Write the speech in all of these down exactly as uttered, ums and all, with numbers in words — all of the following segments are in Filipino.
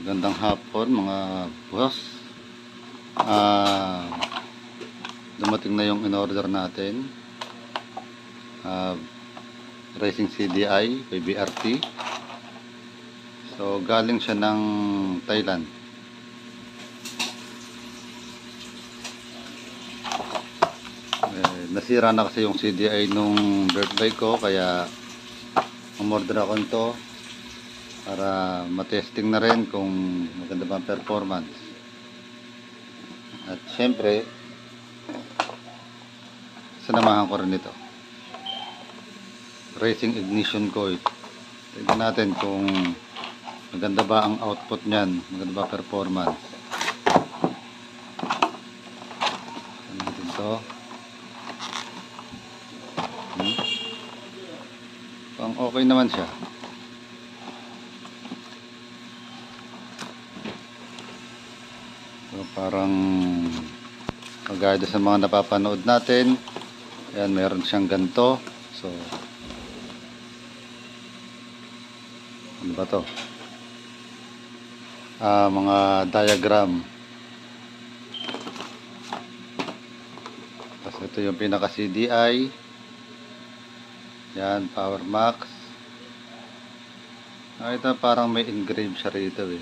Gandang hapon mga boss. uh, Dumating na yung in-order natin, uh, Racing C D I by B R T. So galing siya ng Thailand. eh, Nasira na kasi yung C D I nung birthday ko, kaya umorder ako nito para matesting na rin kung maganda ba ang performance. At syempre, sinamahan ko rin ito, racing ignition coil. Tignan natin kung maganda ba ang output niyan, maganda ba performance. Tignan natin ito. hmm. Pang okay naman siya. So, parang kagaya sa mga napapanood natin, ayan, meron siyang ganito. So ano ba to? Ah, mga diagram. Tapos ito yung pinaka C D I. Yan, Power Max. Ah, ito parang may engrave siya rito eh.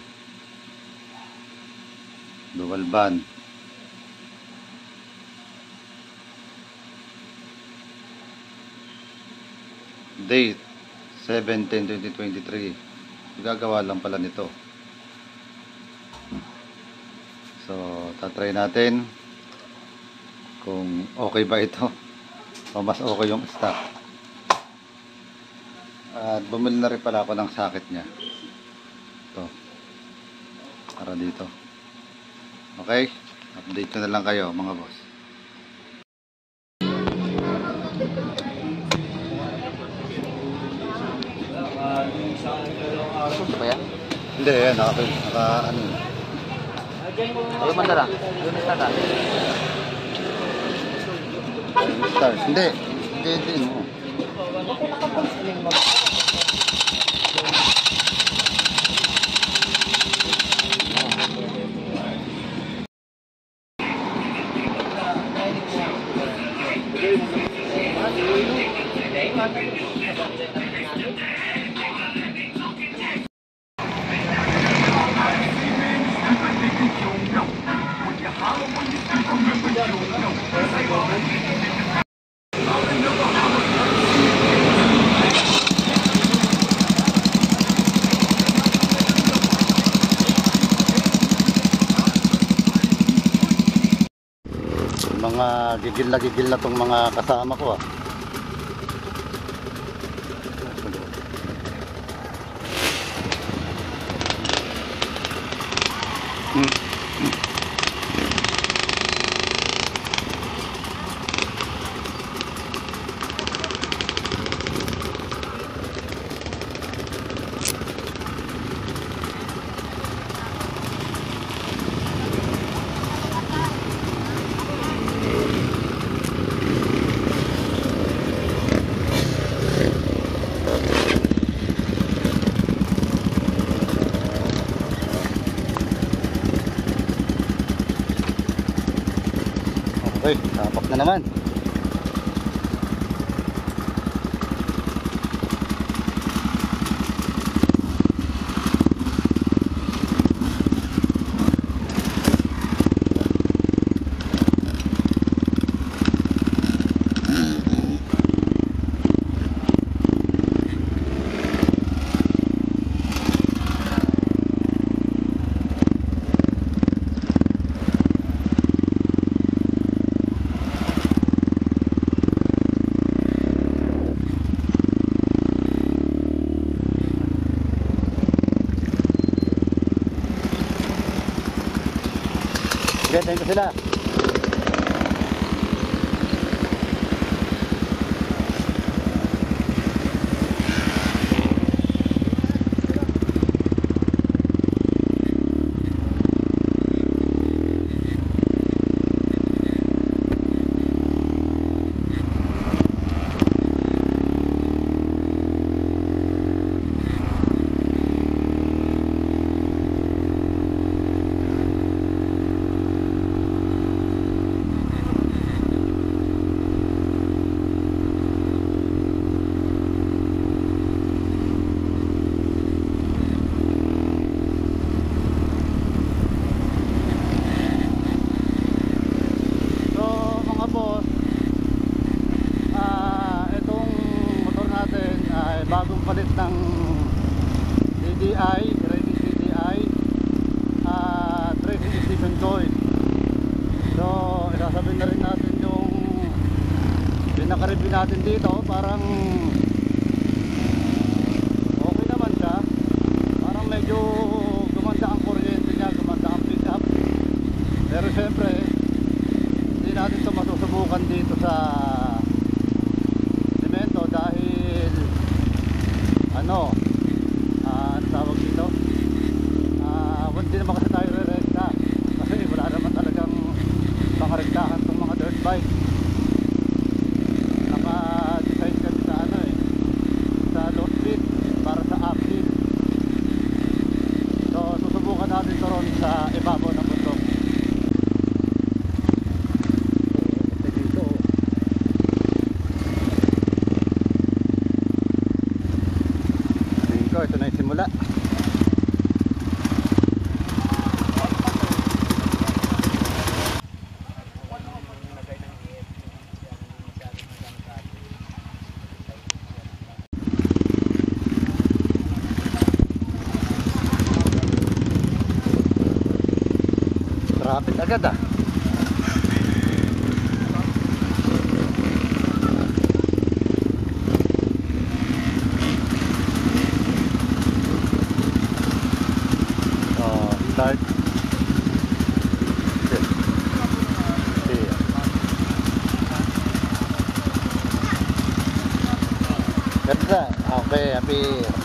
Dual band. Date seven ten twenty twenty-three. Gagawa lang pala nito. So tatry natin kung okay ba ito o mas okay yung stock. At bumili na rin pala ako ng socket nya. Ito, para dito. Okay, update ko na lang kayo mga boss. Ito ba yan? Hindi, yan, naka, naka ano. Ayaw man dala. Yung start ah. Stars. Hindi, hindi, hindi. No. Mga gigil na gigil na tong mga kasama ko ah. Hmm. Okay, tapak na naman. Ganyan ko sila. natin dito, parang okay naman siya. Parang medyo gumanda ang kuryente niya, gumanda ang pick up. Pero syempre hindi natin ito masusubukan dito sa semento dahil ano, uh, ano tawag dito, uh, hindi naman kasi tayo re-rekta kasi wala naman talagang pakarektahan itong mga dirt bike. Naka-design kasi sa ano eh, sa low speed para sa upbeat. So susubukan natin ito ron sa ibabaw ng bundok. Ito na yung simula. Traffic agad ah. Start. Okay. Ganda. Okay, happy.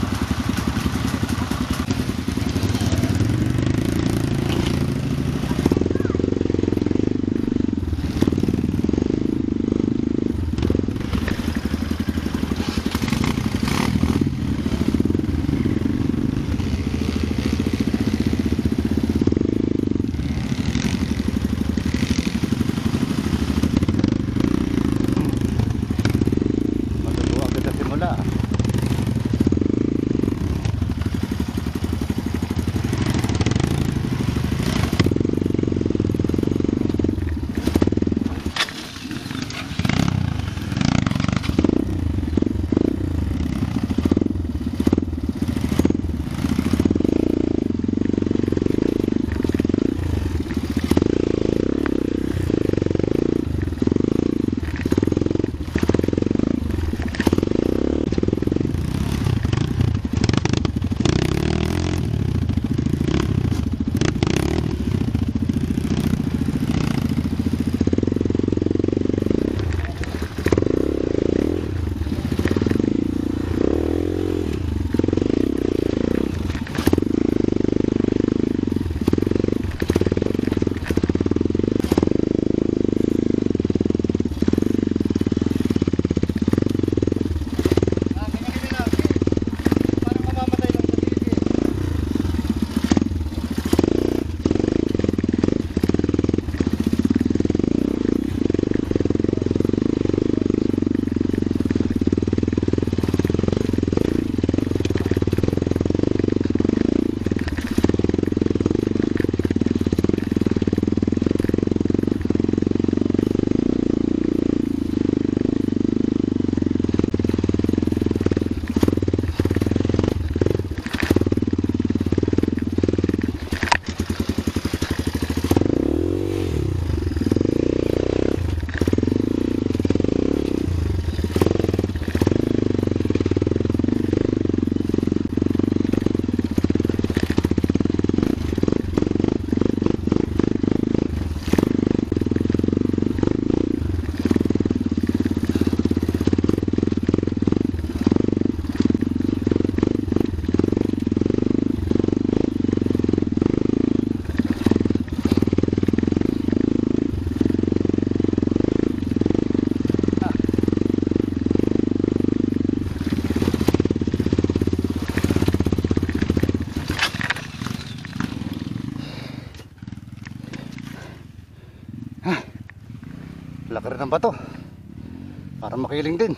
Laki rin ng bato. Para makiling din.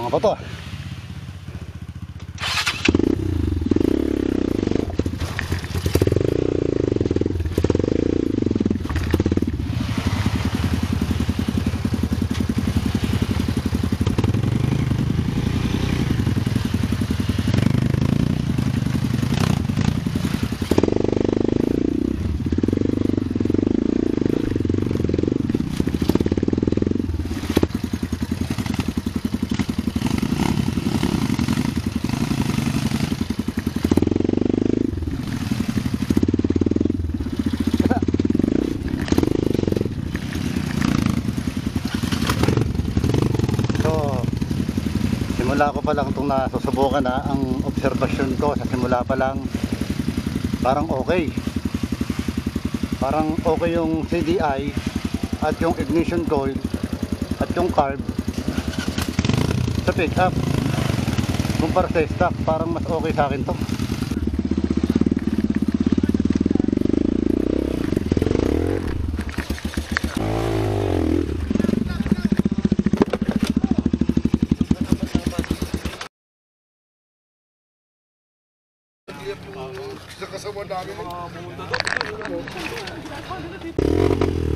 mga bato. Simula ko pa lang itong nasusubukan na ang obserbasyon ko sa simula pa lang parang okay parang okay yung C D I at yung ignition coil at yung carb sa pick up kumpara sa stock. Parang mas okay sa akin to. Sa kasama namin.